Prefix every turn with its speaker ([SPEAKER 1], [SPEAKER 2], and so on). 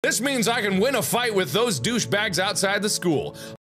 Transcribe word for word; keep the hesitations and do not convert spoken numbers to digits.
[SPEAKER 1] This means I can win a fight with those douchebags outside the school.